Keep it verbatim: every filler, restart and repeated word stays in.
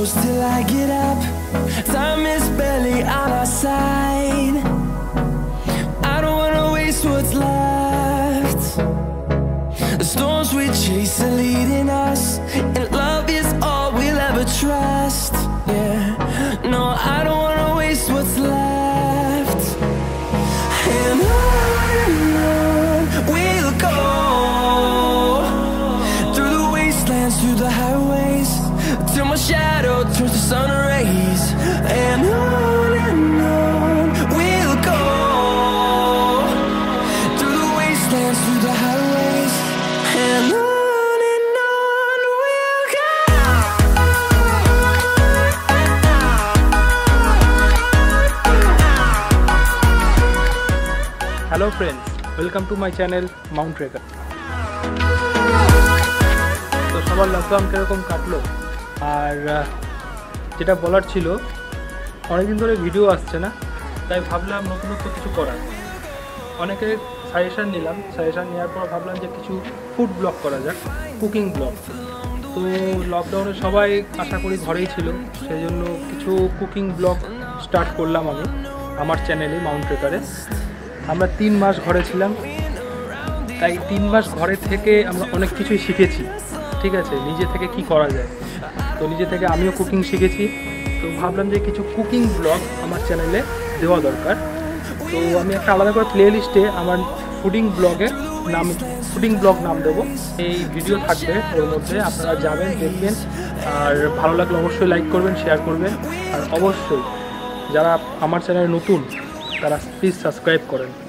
close till I get up. Time is barely on our side. I don't wanna waste what's left. The storms we chase are leading us, and love is all we'll ever trust. Yeah, no, I don't wanna waste what's left. And on and on we'll go, through the wastelands, through the highways, till my shadow turns to sun rays. And on and on we'll go, through the wastelands, through the highways, and on and on we'll go. Hello friends, welcome to my channel Mount Tracker. তো সবার লকডাউন কিরকম কাটলো? আর যেটা বলার ছিল, অনেকদিন ধরে ভিডিও আসছে না, তাই ভাবলাম নতুনত্ব কিছু করার। অনেকে সাজেশান নিলাম, সাজেশান নেওয়ার পর ভাবলাম যে কিছু ফুড ব্লগ করা যাক, কুকিং ব্লগ। তো লকডাউনে সবাই আশা করি ঘরেই ছিল, সেই জন্য কিছু কুকিং ব্লগ স্টার্ট করলাম আমি আমার চ্যানেলে মাউন্ট ট্রেকারে। আমরা তিন মাস ঘরে ছিলাম, তাই তিন মাস ঘরে থেকে আমরা অনেক কিছুই শিখেছি। ঠিক আছে, নিজে থেকে কি করা যায়, তো নিজে থেকে আমিও কুকিং শিখেছি। তো ভাবলাম যে কিছু কুকিং ব্লগ আমার চ্যানেলে দেওয়া দরকার। তো আমি একটা আলাদা করে প্লে লিস্টে আমার ফুডিং ব্লগের নাম ফুডিং ব্লগ নাম দেবো। এই ভিডিও থাকবে, ওর মধ্যে আপনারা যাবেন, দেখবেন, আর ভালো লাগলে অবশ্যই লাইক করবেন, শেয়ার করবেন, আর অবশ্যই যারা আমার চ্যানেলে নতুন তারা প্লিজ সাবস্ক্রাইব করেন।